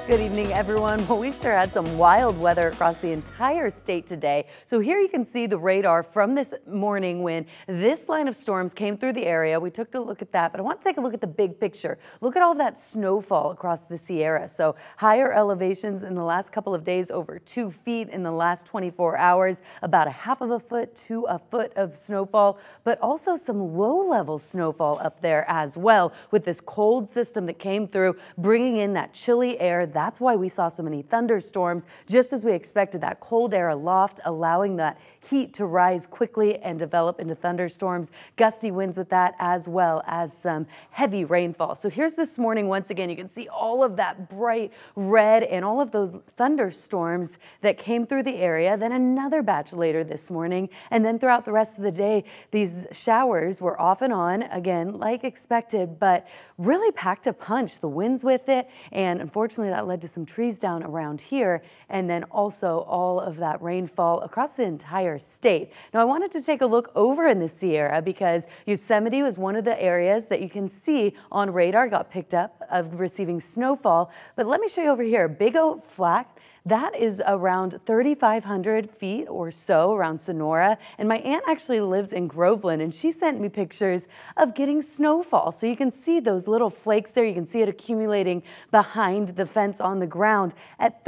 Good evening, everyone. Well, we sure had some wild weather across the entire state today. So here you can see the radar from this morning when this line of storms came through the area. We took a look at that, but I want to take a look at the big picture. Look at all that snowfall across the Sierra. So higher elevations in the last couple of days, over 2 feet in the last 24 hours, about a half of a foot to a foot of snowfall, but also some low-level snowfall up there as well with this cold system that came through, bringing in that chilly air. That's why we saw so many thunderstorms, just as we expected, that cold air aloft, allowing that heat to rise quickly and develop into thunderstorms. Gusty winds with that, as well as some heavy rainfall. So here's this morning, once again, you can see all of that bright red and all of those thunderstorms that came through the area. Then another batch later this morning, and then throughout the rest of the day, these showers were off and on, again, like expected, but really packed a punch. The winds with it, and unfortunately that led to some trees down around here, and then also all of that rainfall across the entire state. Now I wanted to take a look over in the Sierra because Yosemite was one of the areas that you can see on radar got picked up of receiving snowfall. But let me show you over here, Big Oak Flat. That is around 3,500 feet or so around Sonora. And my aunt actually lives in Groveland, and she sent me pictures of getting snowfall. So you can see those little flakes there. You can see it accumulating behind the fence on the ground at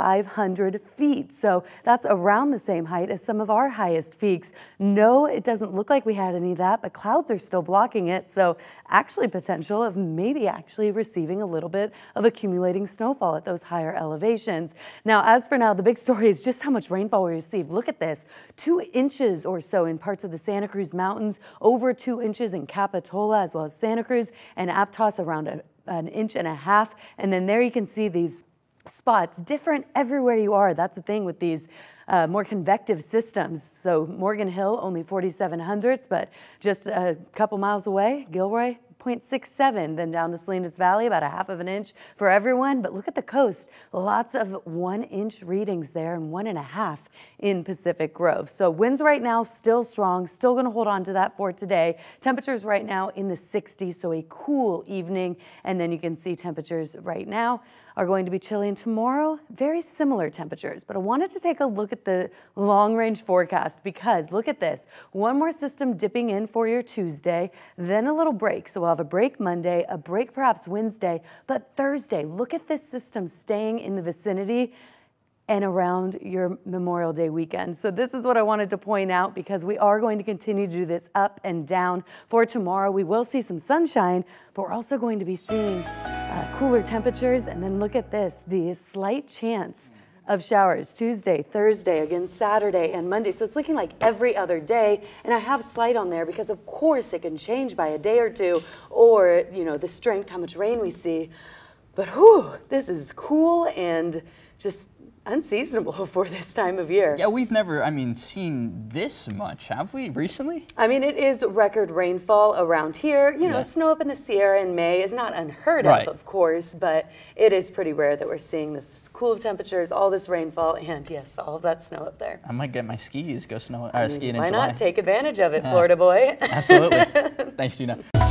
3,500 feet. So that's around the same height as some of our highest peaks. No, it doesn't look like we had any of that, but clouds are still blocking it. So actually potential of maybe actually receiving a little bit of accumulating snowfall at those higher elevations. Now, as for now, the big story is just how much rainfall we received. Look at this, 2 inches or so in parts of the Santa Cruz Mountains, over 2 inches in Capitola, as well as Santa Cruz and Aptos, around an inch and a half. And then there you can see these spots different everywhere you are. That's the thing with these more convective systems. So Morgan Hill, only 4,700 hundredths, but just a couple miles away, Gilroy, 0.67. Then down the Salinas Valley, about a half of an inch for everyone. But look at the coast, lots of 1 inch readings there and 1.5 in Pacific Grove. So winds right now still strong, still going to hold on to that for today. Temperatures right now in the 60s, so a cool evening. And then you can see temperatures right now are going to be chilly, and tomorrow very similar temperatures. But I wanted to take a look at the long range forecast because look at this, one more system dipping in for your Tuesday, then a little break. So we'll have a break Monday, a break perhaps Wednesday, but Thursday, look at this system staying in the vicinity and around your Memorial Day weekend. So this is what I wanted to point out because we are going to continue to do this up and down. For tomorrow, we will see some sunshine, but we're also going to be seeing cooler temperatures. And then look at this, the slight chance of showers Tuesday, Thursday, again Saturday and Monday. So it's looking like every other day. And I have slight on there because of course it can change by a day or two, or you know, the strength, how much rain we see. But whew, this is cool and just unseasonable for this time of year. Yeah, we've never, seen this much, have we, recently? It is record rainfall around here. You know, snow up in the Sierra in May is not unheard of course, but it is pretty rare that we're seeing this cool temperatures, all this rainfall, and yes, all of that snow up there. I might get my skis, go skiing in July. Why not? Take advantage of it, Florida boy. Absolutely. Thanks, Gina.